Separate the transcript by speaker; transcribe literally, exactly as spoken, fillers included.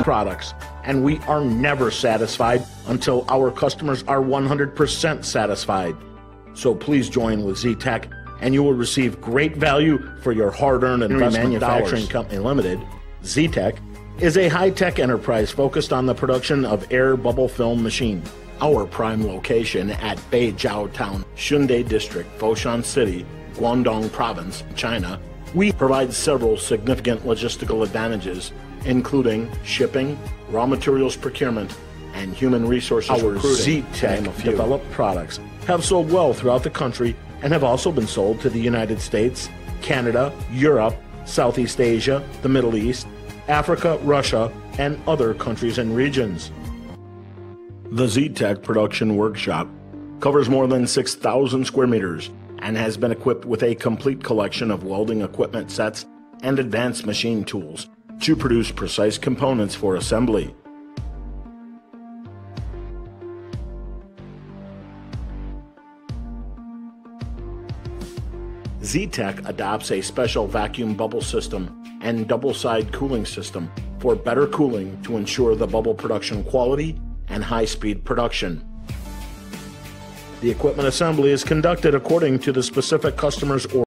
Speaker 1: products, and we are never satisfied until our customers are one hundred percent satisfied. So please join with Zetec, and you will receive great value for your hard-earned investment Manufacturing dollars. Company Limited, Zetec, is a high-tech enterprise focused on the production of air bubble film machines. Our prime location at Beijiao Town, Shunde District, Foshan City, Guangdong Province, China, we provide several significant logistical advantages, including shipping, raw materials procurement, and human resources Our recruiting. Zetec developed products have sold well throughout the country and have also been sold to the United States, Canada, Europe, Southeast Asia, the Middle East, Africa, Russia, and other countries and regions. The Zetec production workshop covers more than six thousand square meters and has been equipped with a complete collection of welding equipment sets and advanced machine tools to produce precise components for assembly. Zetec adopts a special vacuum bubble system and double-side cooling system for better cooling to ensure the bubble production quality and high-speed production. The equipment assembly is conducted according to the specific customer's order.